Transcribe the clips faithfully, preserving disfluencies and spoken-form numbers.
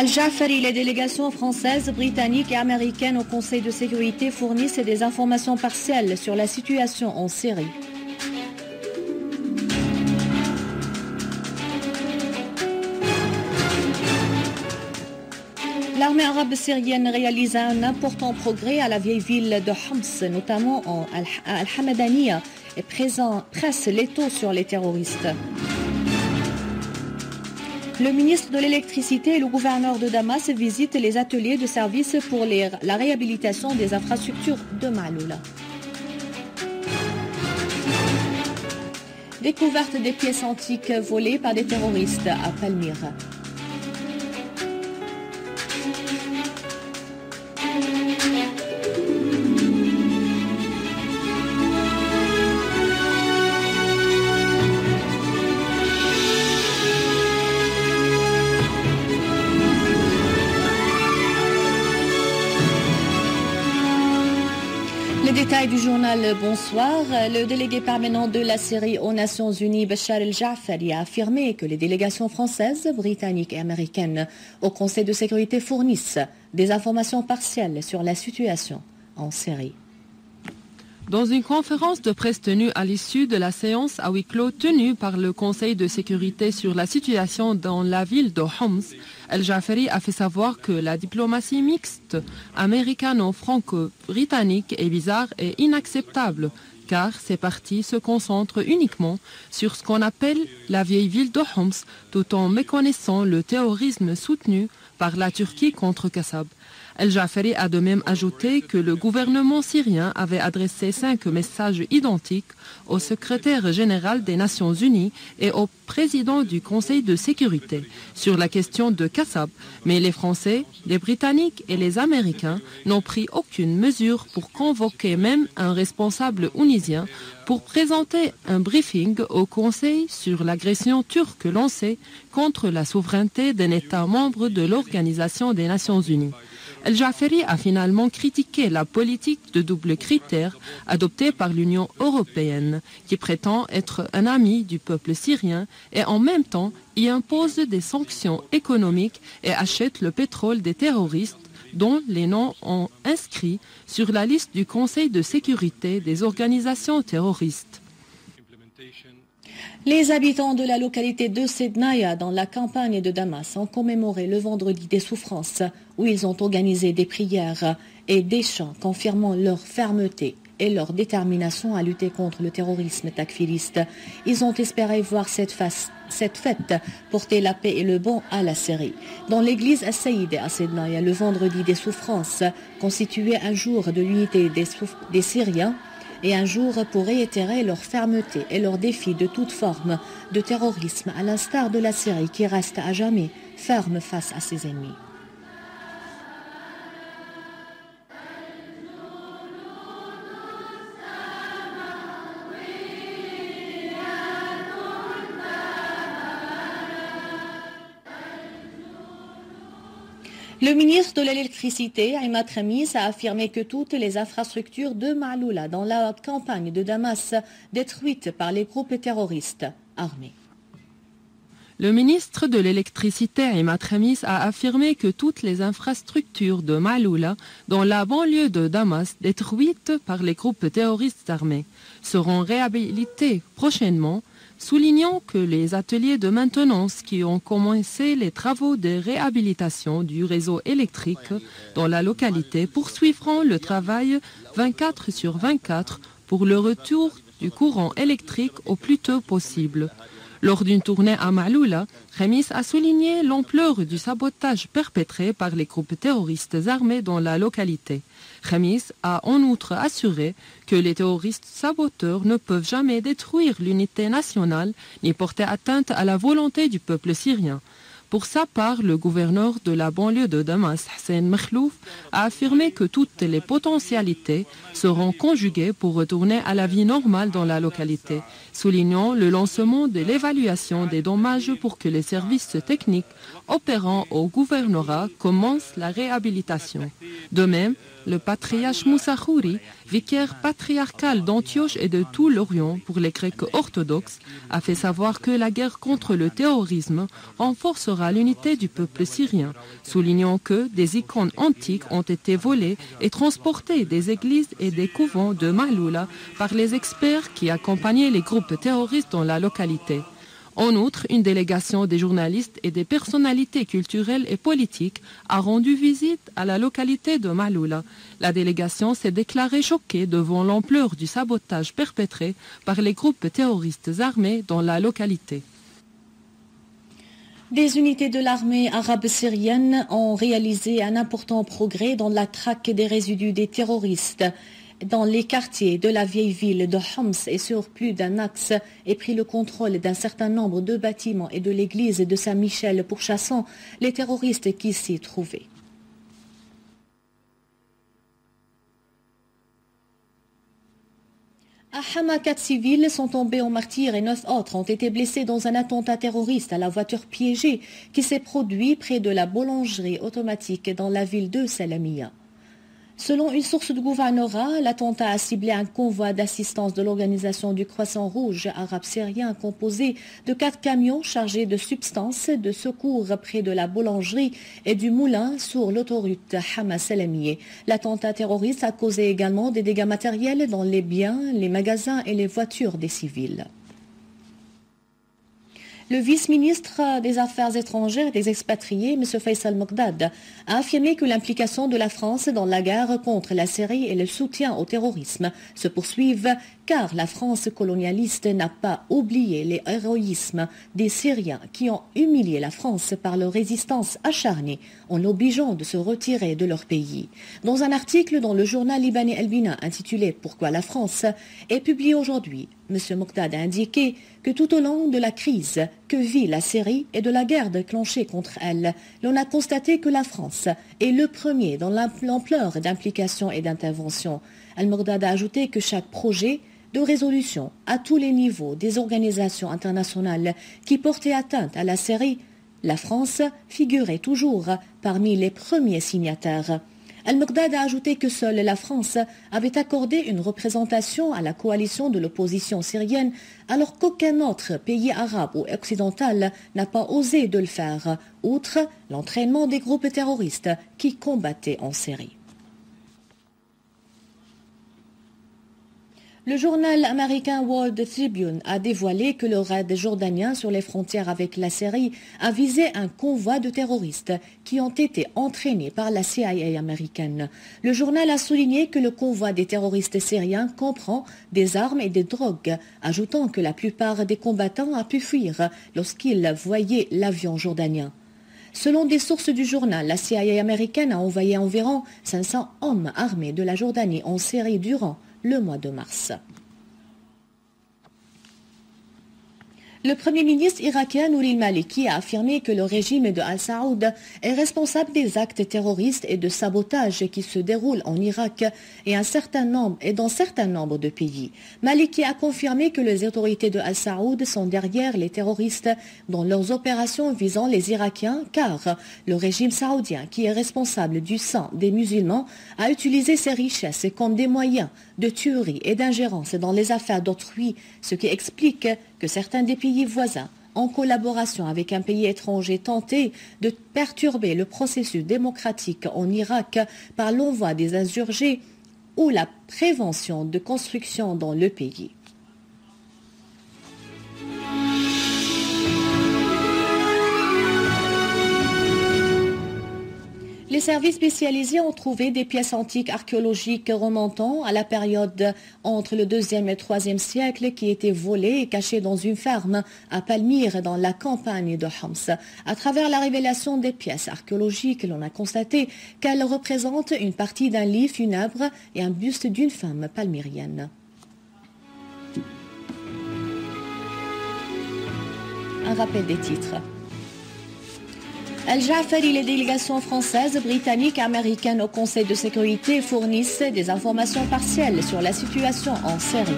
Al-Jafari, les délégations françaises, britanniques et américaines au Conseil de sécurité fournissent des informations partielles sur la situation en Syrie. L'armée arabe syrienne réalise un important progrès à la vieille ville de Homs, notamment à Al-Hamadaniya, et présent, presse l'étau sur les terroristes. Le ministre de l'électricité et le gouverneur de Damas visitent les ateliers de service pour les, la réhabilitation des infrastructures de Maaloula. Découverte des pièces antiques volées par des terroristes à Palmyre. Détail du journal Bonsoir. Le délégué permanent de la Syrie aux Nations Unies, Bachar el-Jafari, a affirmé que les délégations françaises, britanniques et américaines au Conseil de sécurité fournissent des informations partielles sur la situation en Syrie. Dans une conférence de presse tenue à l'issue de la séance à huis clos tenue par le Conseil de sécurité sur la situation dans la ville de Homs, El-Jafari a fait savoir que la diplomatie mixte américano-franco-britannique est bizarre et inacceptable, car ces partis se concentrent uniquement sur ce qu'on appelle la vieille ville de Homs, tout en méconnaissant le terrorisme soutenu par la Turquie contre Kassab. El-Jafari a de même ajouté que le gouvernement syrien avait adressé cinq messages identiques au secrétaire général des Nations Unies et au président du Conseil de sécurité sur la question de Kassab, mais les Français, les Britanniques et les Américains n'ont pris aucune mesure pour convoquer même un responsable ounusien pour présenter un briefing au Conseil sur l'agression turque lancée contre la souveraineté d'un État membre de l'Organisation des Nations Unies. El-Jafari a finalement critiqué la politique de double critère adoptée par l'Union européenne, qui prétend être un ami du peuple syrien et en même temps y impose des sanctions économiques et achète le pétrole des terroristes dont les noms ont inscrits sur la liste du Conseil de sécurité des organisations terroristes. Les habitants de la localité de Sednaya, dans la campagne de Damas, ont commémoré le vendredi des souffrances, où ils ont organisé des prières et des chants confirmant leur fermeté et leur détermination à lutter contre le terrorisme takfiriste. Ils ont espéré voir cette, face, cette fête porter la paix et le bon à la Syrie. Dans l'église As-Saïd à Sednaya, le vendredi des souffrances constituait un jour de l'unité des, des Syriens et un jour pour réitérer leur fermeté et leur défi de toute forme de terrorisme, à l'instar de la Syrie qui reste à jamais ferme face à ses ennemis. Le ministre de l'électricité, Imad Khamis, a affirmé que toutes les infrastructures de Maaloula dans la campagne de Damas détruites par les groupes terroristes armés. Le ministre de l'électricité, Imad Khamis, a affirmé que toutes les infrastructures de Maaloula dans la banlieue de Damas détruites par les groupes terroristes armés seront réhabilitées prochainement, soulignant que les ateliers de maintenance qui ont commencé les travaux de réhabilitation du réseau électrique dans la localité poursuivront le travail vingt-quatre sur vingt-quatre pour le retour du courant électrique au plus tôt possible. Lors d'une tournée à Maaloula, Khamis a souligné l'ampleur du sabotage perpétré par les groupes terroristes armés dans la localité. Khamis a en outre assuré que les terroristes saboteurs ne peuvent jamais détruire l'unité nationale ni porter atteinte à la volonté du peuple syrien. Pour sa part, le gouverneur de la banlieue de Damas, Hussein Makhlouf, a affirmé que toutes les potentialités seront conjuguées pour retourner à la vie normale dans la localité, soulignant le lancement de l'évaluation des dommages pour que les services techniques opérant au gouvernorat commencent la réhabilitation. De même, le patriarche Moussa Khouri, vicaire patriarcal d'Antioche et de tout l'Orient pour les Grecs orthodoxes, a fait savoir que la guerre contre le terrorisme renforcera l'unité du peuple syrien, soulignant que des icônes antiques ont été volées et transportées des églises et des couvents de Mahloula par les experts qui accompagnaient les groupes terroristes dans la localité. En outre, une délégation des journalistes et des personnalités culturelles et politiques a rendu visite à la localité de Mahloula. La délégation s'est déclarée choquée devant l'ampleur du sabotage perpétré par les groupes terroristes armés dans la localité. Des unités de l'armée arabe syrienne ont réalisé un important progrès dans la traque des résidus des terroristes dans les quartiers de la vieille ville de Homs et sur plus d'un axe et pris le contrôle d'un certain nombre de bâtiments et de l'église de Saint-Michel pourchassant les terroristes qui s'y trouvaient. À Hama, quatre civils sont tombés en martyrs et neuf autres ont été blessés dans un attentat terroriste à la voiture piégée qui s'est produit près de la boulangerie automatique dans la ville de Salamia. Selon une source du gouvernorat, l'attentat a ciblé un convoi d'assistance de l'organisation du Croissant Rouge arabe syrien composé de quatre camions chargés de substances de secours près de la boulangerie et du moulin sur l'autoroute Hama-Salamieh. L'attentat terroriste a causé également des dégâts matériels dans les biens, les magasins et les voitures des civils. Le vice-ministre des Affaires étrangères et des expatriés, M. Faisal Mokdad, a affirmé que l'implication de la France dans la guerre contre la Syrie et le soutien au terrorisme se poursuivent car la France colonialiste n'a pas oublié les héroïsmes des Syriens qui ont humilié la France par leur résistance acharnée en l'obligeant de se retirer de leur pays. Dans un article dans le journal libanais El Bina intitulé « Pourquoi la France » est publié aujourd'hui, M. Mokdad a indiqué que tout au long de la crise que vit la Syrie et de la guerre déclenchée contre elle, l'on a constaté que la France est le premier dans l'ampleur d'implication et d'intervention. Al-Mokdad a ajouté que chaque projet de résolution à tous les niveaux des organisations internationales qui portaient atteinte à la Syrie, la France figurait toujours parmi les premiers signataires. Al-Mokdad a ajouté que seule la France avait accordé une représentation à la coalition de l'opposition syrienne alors qu'aucun autre pays arabe ou occidental n'a pas osé de le faire, outre l'entraînement des groupes terroristes qui combattaient en Syrie. Le journal américain World Tribune a dévoilé que le raid jordanien sur les frontières avec la Syrie a visé un convoi de terroristes qui ont été entraînés par la C I A américaine. Le journal a souligné que le convoi des terroristes syriens comprend des armes et des drogues, ajoutant que la plupart des combattants a pu fuir lorsqu'ils voyaient l'avion jordanien. Selon des sources du journal, la C I A américaine a envoyé environ cinq cents hommes armés de la Jordanie en Syrie durant le mois de mars. Le Premier ministre irakien Nouri Maliki a affirmé que le régime de Al-Saoud est responsable des actes terroristes et de sabotage qui se déroulent en Irak et, un certain nombre, et dans certains nombres de pays. Maliki a confirmé que les autorités de Al-Saoud sont derrière les terroristes dans leurs opérations visant les Irakiens car le régime saoudien, qui est responsable du sang des musulmans, a utilisé ses richesses comme des moyens de tuerie et d'ingérence dans les affaires d'autrui, ce qui explique que certains des pays voisins, en collaboration avec un pays étranger, tentaient de perturber le processus démocratique en Irak par l'envoi des insurgés ou la prévention de construction dans le pays. Les services spécialisés ont trouvé des pièces antiques archéologiques remontant à la période entre le deuxième et le troisième siècle qui étaient volées et cachées dans une ferme à Palmyre dans la campagne de Homs. À travers la révélation des pièces archéologiques, l'on a constaté qu'elles représentent une partie d'un lit funèbre et un buste d'une femme palmyrienne. Un rappel des titres. Al-Ja'fari, les délégations françaises, britanniques et américaines au Conseil de sécurité fournissent des informations partielles sur la situation en Syrie.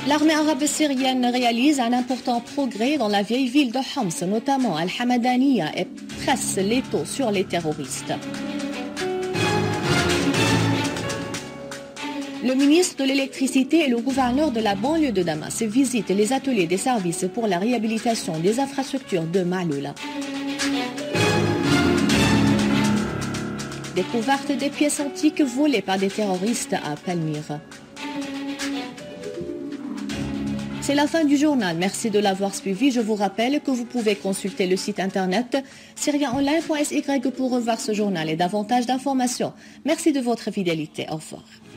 L'armée arabe syrienne réalise un important progrès dans la vieille ville de Homs, notamment Al-Hamadaniya, et presse l'étau sur les terroristes. Le ministre de l'électricité et le gouverneur de la banlieue de Damas visitent les ateliers des services pour la réhabilitation des infrastructures de Maloula. Découverte des pièces antiques volées par des terroristes à Palmyre. C'est la fin du journal. Merci de l'avoir suivi. Je vous rappelle que vous pouvez consulter le site internet syriaonline point s y pour revoir ce journal et davantage d'informations. Merci de votre fidélité. Au revoir.